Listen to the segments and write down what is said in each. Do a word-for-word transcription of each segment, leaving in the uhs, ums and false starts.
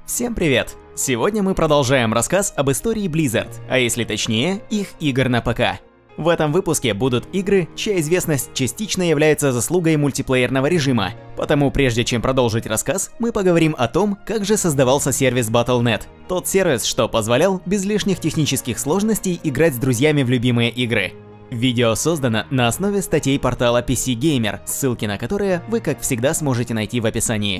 Всем привет! Сегодня мы продолжаем рассказ об истории Blizzard, а если точнее, их игр на ПК. В этом выпуске будут игры, чья известность частично является заслугой мультиплеерного режима. Потому прежде чем продолжить рассказ, мы поговорим о том, как же создавался сервис батл точка нет. Тот сервис, что позволял без лишних технических сложностей играть с друзьями в любимые игры. Видео создано на основе статей портала пи си Gamer, ссылки на которые вы, как всегда, сможете найти в описании.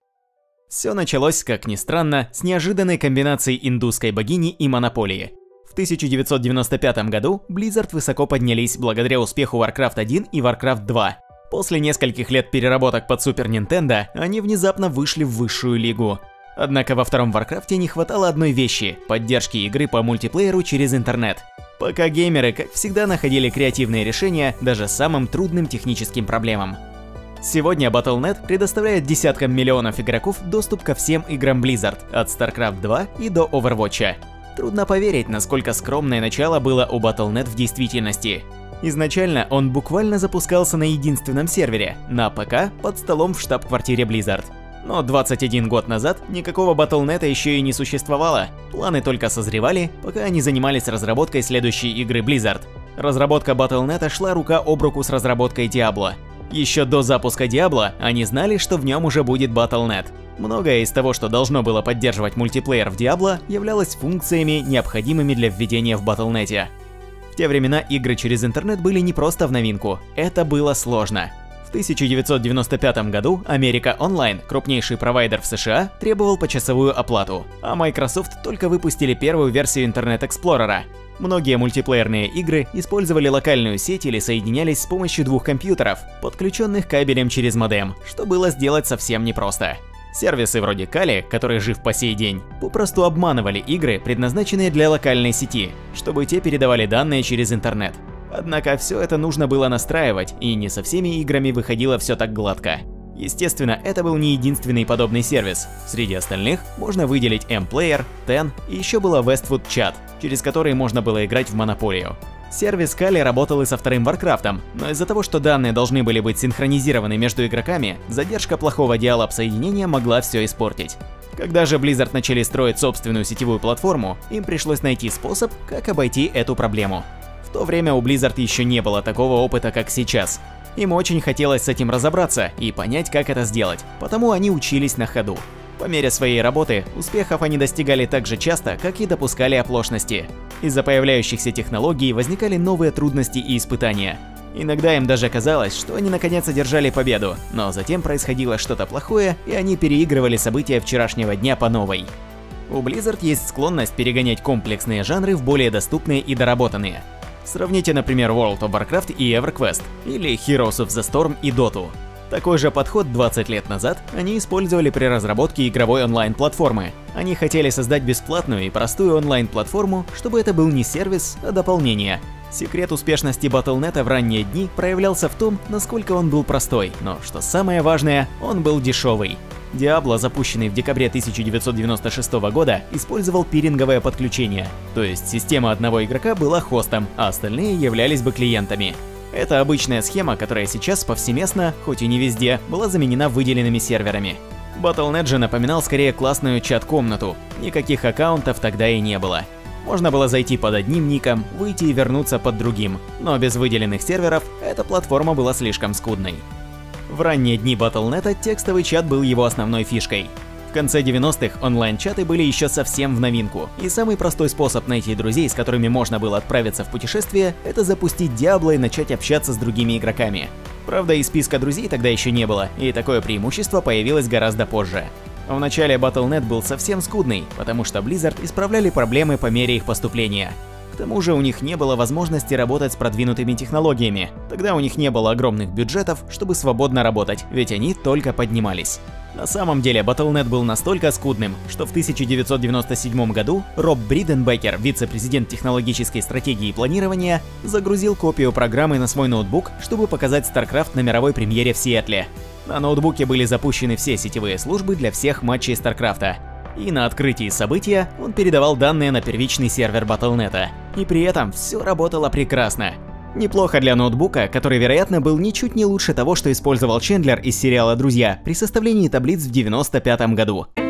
Все началось, как ни странно, с неожиданной комбинации индусской богини и монополии. В тысяча девятьсот девяносто пятом году Blizzard высоко поднялись благодаря успеху Warcraft один и Warcraft два. После нескольких лет переработок под Super Nintendo, они внезапно вышли в высшую лигу. Однако во втором Warcraft не хватало одной вещи – поддержки игры по мультиплееру через интернет. Пока геймеры, как всегда, находили креативные решения даже самым трудным техническим проблемам. Сегодня батл точка нет предоставляет десяткам миллионов игроков доступ ко всем играм Blizzard, от StarCraft два и до Overwatch. Трудно поверить, насколько скромное начало было у батл точка нет в действительности. Изначально он буквально запускался на единственном сервере, на ПК под столом в штаб-квартире Blizzard. Но двадцать один год назад никакого батл точка нет еще и не существовало, планы только созревали, пока они занимались разработкой следующей игры Blizzard. Разработка батл точка нет шла рука об руку с разработкой Diablo. Еще до запуска Diablo они знали, что в нем уже будет батл точка нет. Многое из того, что должно было поддерживать мультиплеер в Diablo, являлось функциями, необходимыми для введения в батл точка нет. В те времена игры через интернет были не просто в новинку, это было сложно. В тысяча девятьсот девяносто пятом году America Online, крупнейший провайдер в США, требовал почасовую оплату, а Microsoft только выпустили первую версию Internet Explorer. Многие мультиплеерные игры использовали локальную сеть или соединялись с помощью двух компьютеров, подключенных кабелем через модем, что было сделать совсем непросто. Сервисы вроде Kali, который жив по сей день, попросту обманывали игры, предназначенные для локальной сети, чтобы те передавали данные через интернет. Однако все это нужно было настраивать, и не со всеми играми выходило все так гладко. Естественно, это был не единственный подобный сервис. Среди остальных можно выделить M-Player, Ten и еще была Westwood Chat, через который можно было играть в монополию. Сервис Kali работал и со вторым Warcraft'ом, но из-за того, что данные должны были быть синхронизированы между игроками, задержка плохого диалог-соединения могла все испортить. Когда же Blizzard начали строить собственную сетевую платформу, им пришлось найти способ, как обойти эту проблему. В то время у Blizzard еще не было такого опыта, как сейчас. Им очень хотелось с этим разобраться и понять, как это сделать, потому они учились на ходу. По мере своей работы, успехов они достигали так же часто, как и допускали оплошности. Из-за появляющихся технологий возникали новые трудности и испытания. Иногда им даже казалось, что они наконец одержали победу, но затем происходило что-то плохое, и они переигрывали события вчерашнего дня по новой. У Blizzard есть склонность перегонять комплексные жанры в более доступные и доработанные. Сравните, например, World of Warcraft и EverQuest, или Heroes of the Storm и Dota. Такой же подход двадцать лет назад они использовали при разработке игровой онлайн-платформы. Они хотели создать бесплатную и простую онлайн-платформу, чтобы это был не сервис, а дополнение. Секрет успешности батл точка нет в ранние дни проявлялся в том, насколько он был простой, но, что самое важное, он был дешевый. Diablo, запущенный в декабре тысяча девятьсот девяносто шестого года, использовал пиринговое подключение, то есть система одного игрока была хостом, а остальные являлись бы клиентами. Это обычная схема, которая сейчас повсеместно, хоть и не везде, была заменена выделенными серверами. батл точка нет же напоминал скорее классную чат-комнату, никаких аккаунтов тогда и не было. Можно было зайти под одним ником, выйти и вернуться под другим, но без выделенных серверов эта платформа была слишком скудной. В ранние дни батл точка нет текстовый чат был его основной фишкой. В конце девяностых онлайн-чаты были еще совсем в новинку, и самый простой способ найти друзей, с которыми можно было отправиться в путешествие, это запустить Diablo и начать общаться с другими игроками. Правда, и списка друзей тогда еще не было, и такое преимущество появилось гораздо позже. В начале батл точка нет был совсем скудный, потому что Blizzard исправляли проблемы по мере их поступления. К тому же у них не было возможности работать с продвинутыми технологиями, тогда у них не было огромных бюджетов, чтобы свободно работать, ведь они только поднимались. На самом деле батл точка нет был настолько скудным, что в тысяча девятьсот девяносто седьмом году Роб Бриденбекер, вице-президент технологической стратегии и планирования, загрузил копию программы на свой ноутбук, чтобы показать StarCraft на мировой премьере в Сиэтле. На ноутбуке были запущены все сетевые службы для всех матчей StarCraft. И на открытии события он передавал данные на первичный сервер батл точка нет. И при этом все работало прекрасно. Неплохо для ноутбука, который, вероятно, был ничуть не лучше того, что использовал Чендлер из сериала «Друзья» при составлении таблиц в девяносто пятом году.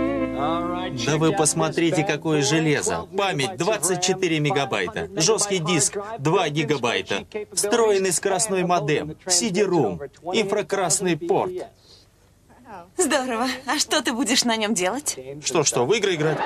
Да вы посмотрите, какое железо. Память двадцать четыре мегабайта, жесткий диск два гигабайта, встроенный скоростной модем, си ди-рум, инфракрасный порт. Здорово. А что ты будешь на нем делать? Что-что, в игры играть?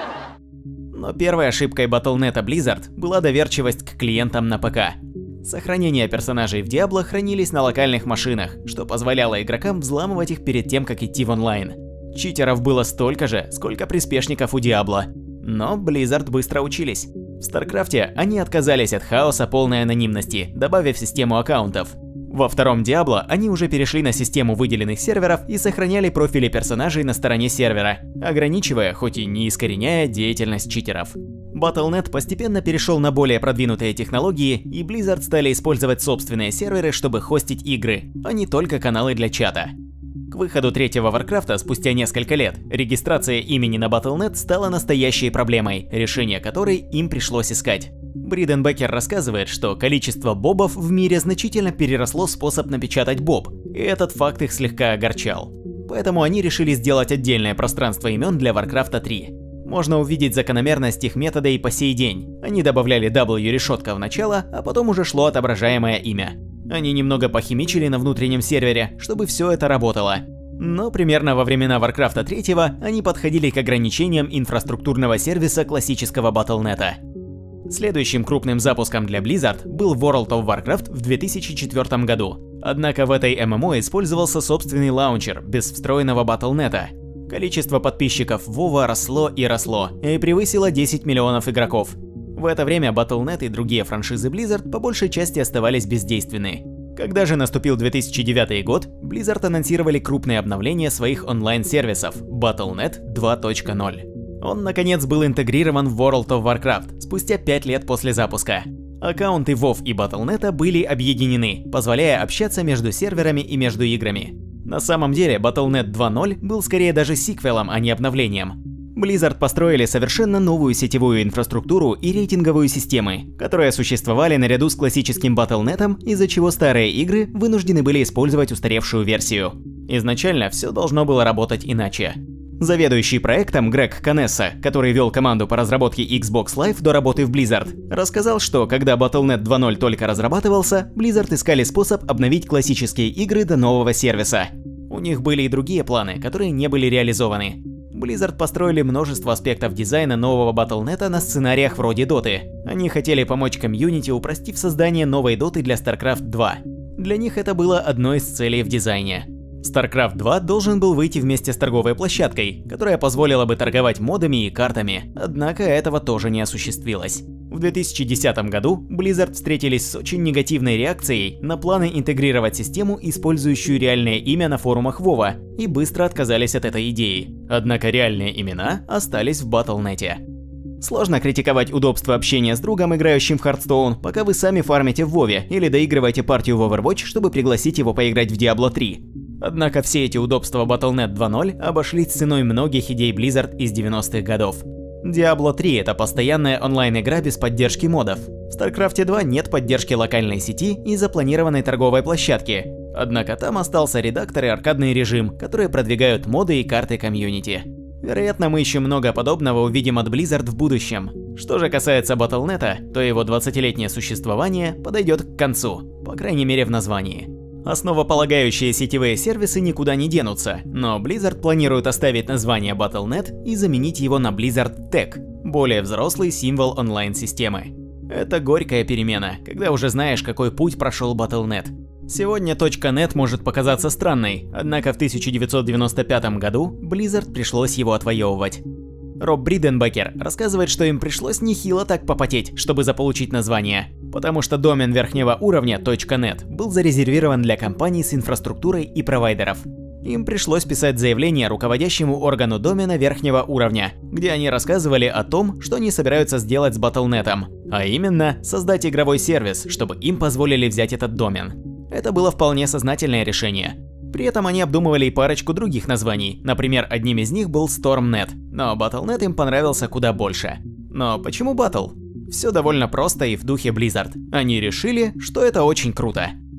Но первой ошибкой батл точка нет Blizzard была доверчивость к клиентам на ПК. Сохранения персонажей в Diablo хранились на локальных машинах, что позволяло игрокам взламывать их перед тем, как идти в онлайн. Читеров было столько же, сколько приспешников у Diablo. Но Blizzard быстро учились. В Старкрафте они отказались от хаоса полной анонимности, добавив систему аккаунтов. Во втором Diablo они уже перешли на систему выделенных серверов и сохраняли профили персонажей на стороне сервера, ограничивая, хоть и не искореняя, деятельность читеров. батл точка нет постепенно перешел на более продвинутые технологии, и Blizzard стали использовать собственные серверы, чтобы хостить игры, а не только каналы для чата. К выходу третьего Варкрафта спустя несколько лет регистрация имени на батл точка нет стала настоящей проблемой, решение которой им пришлось искать. Бриденбекер рассказывает, что количество бобов в мире значительно переросло способ напечатать боб, и этот факт их слегка огорчал. Поэтому они решили сделать отдельное пространство имен для Варкрафта три. Можно увидеть закономерность их метода и по сей день. Они добавляли W решетка в начало, а потом уже шло отображаемое имя. Они немного похимичили на внутреннем сервере, чтобы все это работало. Но примерно во времена Варкрафта три они подходили к ограничениям инфраструктурного сервиса классического батл точка нет. Следующим крупным запуском для Blizzard был World of Warcraft в две тысячи четвёртом году. Однако в этой эм эм о использовался собственный лаунчер без встроенного батл точка нет. Количество подписчиков WoW росло и росло, и превысило десять миллионов игроков. В это время батл точка нет и другие франшизы Blizzard по большей части оставались бездейственны. Когда же наступил две тысячи девятый год, Blizzard анонсировали крупные обновления своих онлайн-сервисов батл точка нет два точка ноль. Он, наконец, был интегрирован в World of Warcraft спустя пять лет после запуска. Аккаунты WoW и батл точка нет были объединены, позволяя общаться между серверами и между играми. На самом деле, батл точка нет два точка ноль был скорее даже сиквелом, а не обновлением. Blizzard построили совершенно новую сетевую инфраструктуру и рейтинговую системы, которые существовали наряду с классическим батл точка нет, из-за чего старые игры вынуждены были использовать устаревшую версию. Изначально все должно было работать иначе. Заведующий проектом Грег Канесса, который вел команду по разработке Xbox Live до работы в Blizzard, рассказал, что когда батл точка нет два точка ноль только разрабатывался, Blizzard искали способ обновить классические игры до нового сервиса. У них были и другие планы, которые не были реализованы. Blizzard построили множество аспектов дизайна нового батл точка нет на сценариях вроде Доты. Они хотели помочь комьюнити, упростив создание новой Доты для StarCraft два. Для них это было одной из целей в дизайне. StarCraft два должен был выйти вместе с торговой площадкой, которая позволила бы торговать модами и картами, однако этого тоже не осуществилось. В две тысячи десятом году Blizzard встретились с очень негативной реакцией на планы интегрировать систему, использующую реальное имя на форумах WoW, и быстро отказались от этой идеи. Однако реальные имена остались в батл точка нет. Сложно критиковать удобство общения с другом, играющим в Hearthstone, пока вы сами фармите в WoW или доигрываете партию в Overwatch, чтобы пригласить его поиграть в Diablo три. Однако все эти удобства батл точка нет два ноль обошлись ценой многих идей Blizzard из девяностых годов. Diablo три – это постоянная онлайн-игра без поддержки модов. В StarCraft два нет поддержки локальной сети и запланированной торговой площадки. Однако там остался редактор и аркадный режим, которые продвигают моды и карты комьюнити. Вероятно, мы еще много подобного увидим от Blizzard в будущем. Что же касается батл точка нет, то его двадцатилетнее существование подойдет к концу, по крайней мере в названии. Основополагающие сетевые сервисы никуда не денутся, но Blizzard планирует оставить название батл точка нет и заменить его на Blizzard Tech, более взрослый символ онлайн-системы. Это горькая перемена, когда уже знаешь, какой путь прошел батл точка нет. Сегодня .нет может показаться странной, однако в тысяча девятьсот девяносто пятом году Blizzard пришлось его отвоевывать. Роб Бриденбекер рассказывает, что им пришлось нехило так попотеть, чтобы заполучить название, потому что домен верхнего уровня .нет был зарезервирован для компаний с инфраструктурой и провайдеров. Им пришлось писать заявление руководящему органу домена верхнего уровня, где они рассказывали о том, что они собираются сделать с батл точка нет, а именно создать игровой сервис, чтобы им позволили взять этот домен. Это было вполне сознательное решение. При этом они обдумывали и парочку других названий, например, одним из них был Storm точка нет, но батл точка нет им понравился куда больше. Но почему Battle? Все довольно просто и в духе Blizzard. Они решили, что это очень круто.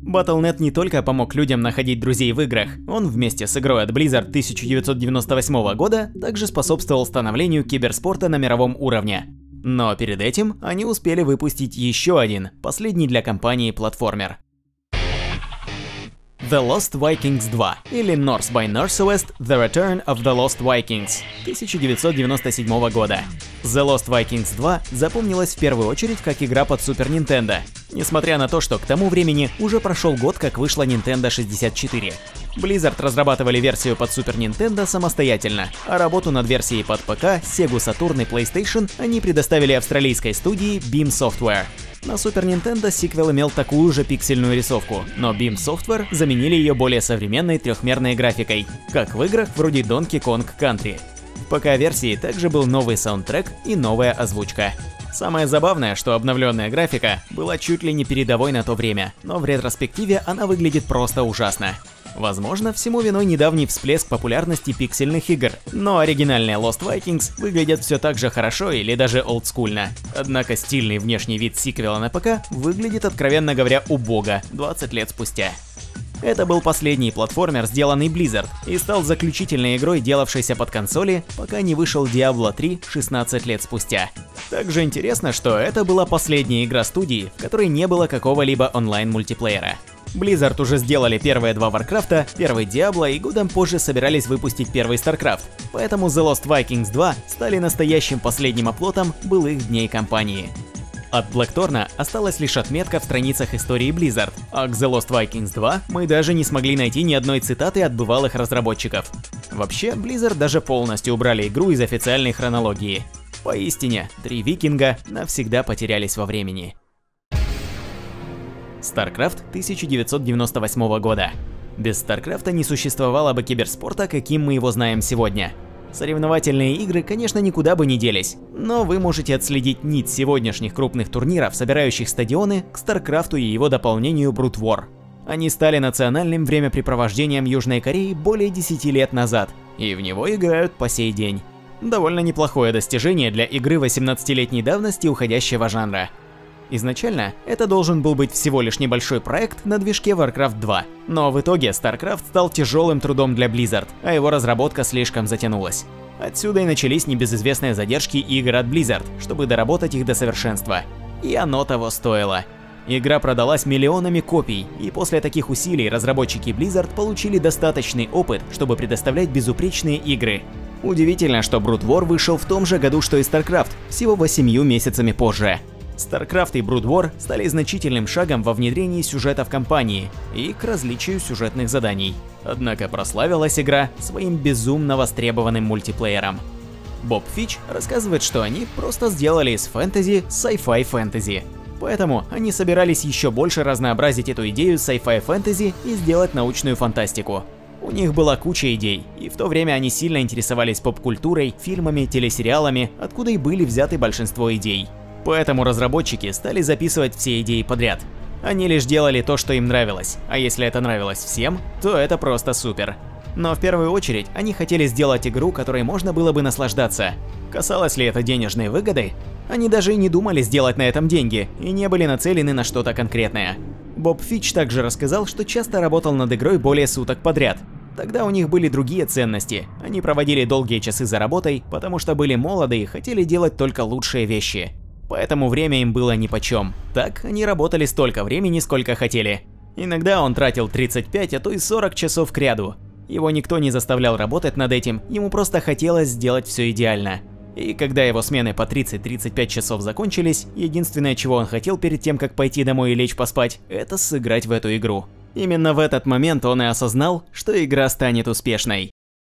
батл точка нет не только помог людям находить друзей в играх, он вместе с игрой от Blizzard тысяча девятьсот девяносто восьмого года также способствовал становлению киберспорта на мировом уровне. Но перед этим они успели выпустить еще один, последний для компании платформер. The Lost Vikings два, или North by Northwest The Return of the Lost Vikings тысяча девятьсот девяносто седьмого года. The Lost Vikings два запомнилась в первую очередь как игра под Super Nintendo, несмотря на то, что к тому времени уже прошел год, как вышла Nintendo шестьдесят четыре. Blizzard разрабатывали версию под Super Nintendo самостоятельно, а работу над версией под ПК, Sega Saturn и PlayStation они предоставили австралийской студии Beam Software. На Super Nintendo сиквел имел такую же пиксельную рисовку, но Beam Software заменили ее более современной трехмерной графикой, как в играх вроде Donkey Kong Country. В ПК-версии также был новый саундтрек и новая озвучка. Самое забавное, что обновленная графика была чуть ли не передовой на то время, но в ретроспективе она выглядит просто ужасно. Возможно, всему виной недавний всплеск популярности пиксельных игр, но оригинальные Lost Vikings выглядят все так же хорошо или даже олдскульно. Однако стильный внешний вид сиквела на ПК выглядит, откровенно говоря, убого двадцать лет спустя. Это был последний платформер, сделанный Blizzard, и стал заключительной игрой, делавшейся под консоли, пока не вышел Diablo три шестнадцать лет спустя. Также интересно, что это была последняя игра студии, в которой не было какого-либо онлайн-мультиплеера. Blizzard уже сделали первые два Warcraft'а, первый Diablo и годом позже собирались выпустить первый StarCraft, поэтому The Lost Vikings два стали настоящим последним оплотом былых дней компании. От Blackthorn осталась лишь отметка в страницах истории Blizzard, а к The Lost Vikings два мы даже не смогли найти ни одной цитаты от бывалых разработчиков. Вообще, Blizzard даже полностью убрали игру из официальной хронологии. Поистине, три викинга навсегда потерялись во времени. StarCraft тысяча девятьсот девяносто восьмого года. Без StarCraft'а не существовало бы киберспорта, каким мы его знаем сегодня. Соревновательные игры, конечно, никуда бы не делись, но вы можете отследить нить сегодняшних крупных турниров, собирающих стадионы, к StarCraft'у и его дополнению Brood War. Они стали национальным времяпрепровождением Южной Кореи более десяти лет назад, и в него играют по сей день. Довольно неплохое достижение для игры восемнадцатилетней давности уходящего жанра. Изначально это должен был быть всего лишь небольшой проект на движке Warcraft два, но в итоге StarCraft стал тяжелым трудом для Blizzard, а его разработка слишком затянулась. Отсюда и начались небезызвестные задержки игр от Blizzard, чтобы доработать их до совершенства. И оно того стоило. Игра продалась миллионами копий, и после таких усилий разработчики Blizzard получили достаточный опыт, чтобы предоставлять безупречные игры. Удивительно, что Brood War вышел в том же году, что и StarCraft, всего восемью месяцами позже. StarCraft и Brood War стали значительным шагом во внедрении сюжета в кампании и к различию сюжетных заданий. Однако прославилась игра своим безумно востребованным мультиплеером. Боб Фич рассказывает, что они просто сделали из фэнтези sci-fi фэнтези. Поэтому они собирались еще больше разнообразить эту идею sci-fi фэнтези и сделать научную фантастику. У них была куча идей, и в то время они сильно интересовались поп-культурой, фильмами, телесериалами, откуда и были взяты большинство идей. Поэтому разработчики стали записывать все идеи подряд. Они лишь делали то, что им нравилось, а если это нравилось всем, то это просто супер. Но в первую очередь они хотели сделать игру, которой можно было бы наслаждаться. Касалось ли это денежной выгоды? Они даже и не думали сделать на этом деньги и не были нацелены на что-то конкретное. Боб Фич также рассказал, что часто работал над игрой более суток подряд. Тогда у них были другие ценности. Они проводили долгие часы за работой, потому что были молоды и хотели делать только лучшие вещи. Поэтому время им было нипочем. Так они работали столько времени, сколько хотели. Иногда он тратил тридцать пять, а то и сорок часов кряду. Его никто не заставлял работать над этим, ему просто хотелось сделать все идеально. И когда его смены по тридцать-тридцать пять часов закончились, единственное, чего он хотел перед тем, как пойти домой и лечь поспать, это сыграть в эту игру. Именно в этот момент он и осознал, что игра станет успешной.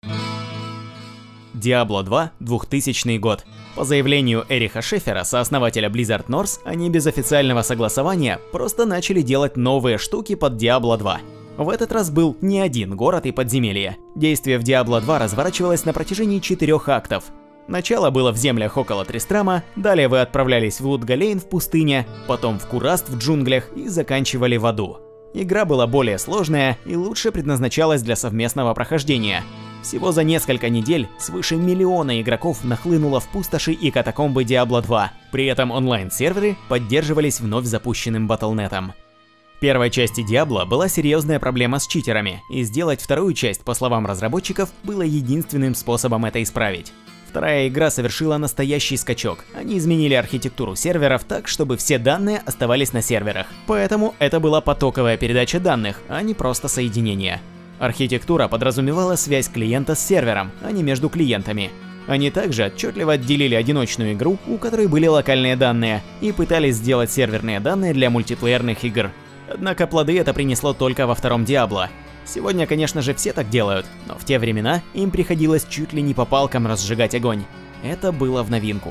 Diablo два, двухтысячный год. По заявлению Эриха Шефера, сооснователя Blizzard North, они без официального согласования просто начали делать новые штуки под Diablo два. В этот раз был не один город и подземелье. Действие в Diablo два разворачивалось на протяжении четырех актов. Начало было в землях около Тристрама, далее вы отправлялись в Лут-Галейн в пустыне, потом в Кураст в джунглях и заканчивали в аду. Игра была более сложная и лучше предназначалась для совместного прохождения. Всего за несколько недель свыше миллиона игроков нахлынуло в пустоши и катакомбы Diablo два, при этом онлайн-серверы поддерживались вновь запущенным батл точка нетом. В первой части Diablo была серьезная проблема с читерами, и сделать вторую часть, по словам разработчиков, было единственным способом это исправить. Вторая игра совершила настоящий скачок. Они изменили архитектуру серверов так, чтобы все данные оставались на серверах. Поэтому это была потоковая передача данных, а не просто соединение. Архитектура подразумевала связь клиента с сервером, а не между клиентами. Они также отчетливо отделили одиночную игру, у которой были локальные данные, и пытались сделать серверные данные для мультиплеерных игр. Однако плоды это принесло только во втором Diablo. Сегодня, конечно же, все так делают, но в те времена им приходилось чуть ли не по палкам разжигать огонь. Это было в новинку.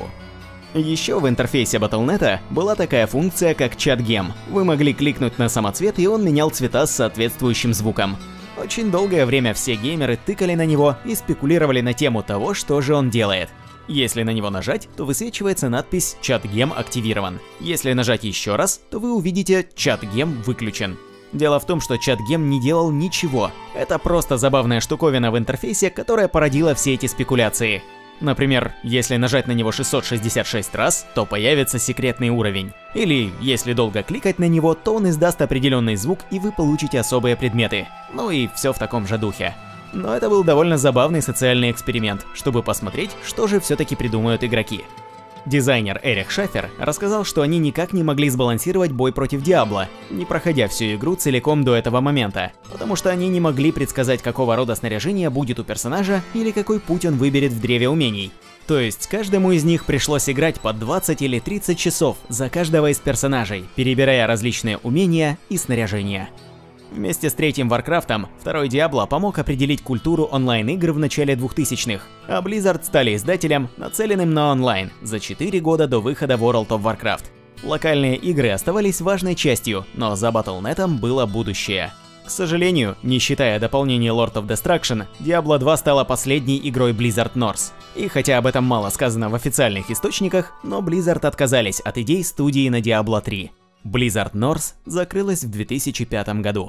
Еще в интерфейсе батл точка нет была такая функция, как чат-гем. Вы могли кликнуть на самоцвет, и он менял цвета с соответствующим звуком. Очень долгое время все геймеры тыкали на него и спекулировали на тему того, что же он делает. Если на него нажать, то высвечивается надпись «Чат-гем активирован». Если нажать еще раз, то вы увидите «Чат-гем выключен». Дело в том, что чат-гем не делал ничего. Это просто забавная штуковина в интерфейсе, которая породила все эти спекуляции. Например, если нажать на него шестьсот шестьдесят шесть раз, то появится секретный уровень. Или, если долго кликать на него, то он издаст определенный звук, и вы получите особые предметы. Ну и все в таком же духе. Но это был довольно забавный социальный эксперимент, чтобы посмотреть, что же все-таки придумают игроки. Дизайнер Эрих Шафер рассказал, что они никак не могли сбалансировать бой против Диабло, не проходя всю игру целиком до этого момента, потому что они не могли предсказать, какого рода снаряжение будет у персонажа или какой путь он выберет в древе умений. То есть каждому из них пришлось играть по двадцать или тридцать часов за каждого из персонажей, перебирая различные умения и снаряжения. Вместе с третьим Warcraft'ом второй Diablo помог определить культуру онлайн-игр в начале двухтысячных, а Blizzard стали издателем, нацеленным на онлайн, за четыре года до выхода World of Warcraft. Локальные игры оставались важной частью, но за батл точка нет было будущее. К сожалению, не считая дополнения Lord of Destruction, Diablo два стала последней игрой Blizzard North. И хотя об этом мало сказано в официальных источниках, но Blizzard отказались от идей студии на Diablo три. Blizzard North закрылась в две тысячи пятом году.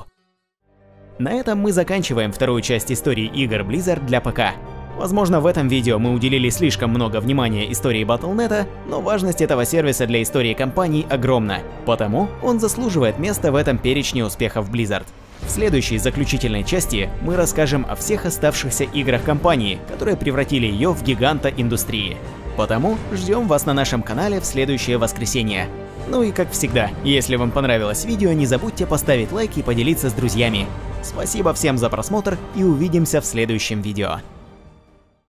На этом мы заканчиваем вторую часть истории игр Blizzard для ПК. Возможно, в этом видео мы уделили слишком много внимания истории батл точка нет, но важность этого сервиса для истории компании огромна, потому он заслуживает места в этом перечне успехов Blizzard. В следующей заключительной части мы расскажем о всех оставшихся играх компании, которые превратили ее в гиганта индустрии. Потому ждем вас на нашем канале в следующее воскресенье. Ну и как всегда, если вам понравилось видео, не забудьте поставить лайк и поделиться с друзьями. Спасибо всем за просмотр, и увидимся в следующем видео.